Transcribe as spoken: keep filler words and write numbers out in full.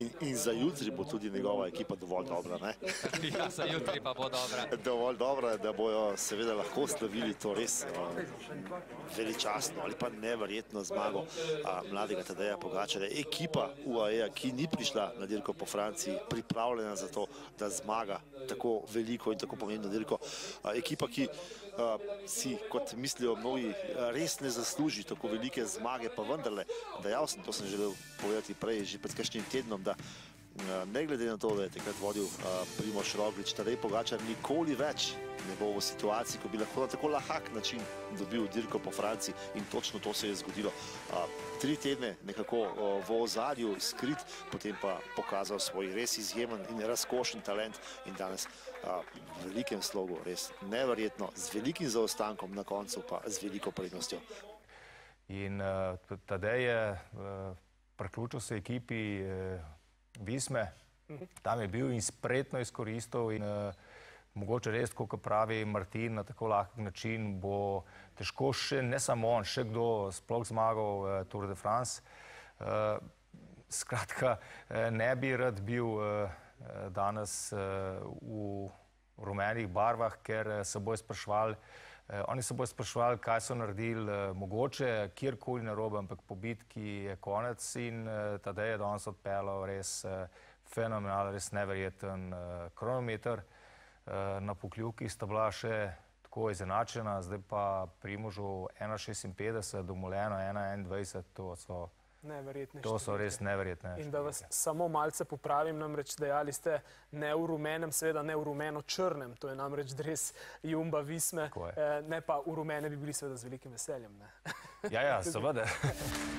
In, in za jutri bo tudi njegova ekipa dovolj dobra, ne? Ja, za jutri pa bo dobra. Dovolj dobra, da bojo seveda lahko slavili to res uh, veličastno ali pa neverjetno zmago uh, mladega Tadeja Pogačarja. Ekipa U A E-ja, ki ni prišla na dirko po Franciji, pripravljena za to, da zmaga tako veliko in tako pomembno dirko. Uh, ekipa, ki uh, si, kot mislijo mnogi, res ne zasluži tako velike zmage, pa vendarle, dejal sem, to sem želel povedati prej, že pred kakšnim tednom, da ne glede na to, da je takrat vodil Primož Roglič, Tadej Pogačar nikoli več ne bo v situaciji, ko bi lahko na tako lahak način dobil dirko po Franciji, in točno to se je zgodilo. Tri tedne nekako v ozadju skrit, potem pa pokazal svoj res izjemen in razkošen talent in danes v velikem slogu, res neverjetno, z velikim zaostankom, na koncu pa z veliko prednostjo. In Tadej je priključil se ekipi Visme, tam je bil in spretno izkoristil in uh, mogoče res, kot pravi Martin, na tako lahk način bo težko še, ne samo on, še kdo sploh zmagal uh, Tour de France. Uh, skratka, uh, ne bi rad bil uh, danes uh, v rumenih barvah, ker uh, se bojo spraševali, uh, oni se bojo spraševali, kaj so naredili, uh, mogoče kjerkoli narobe, ampak po bitki je konec in uh, Tadej je danes odpeljal res uh, fenomenal, res neverjeten uh, kronometer. Uh, na Pokljuki sta bila še tako izenačena, zdaj pa Primožu ena šestinpetdeset, Dumoulinu ena enaindvajset, to so Neverjetne To so res neverjetne. In da vas samo malce popravim, namreč dejali ste ne v rumenem, seveda ne v rumeno-črnem, to je namreč dres Jumba Visme, ne pa v rumene bi bili seveda z velikim veseljem. Ja, ja, seveda.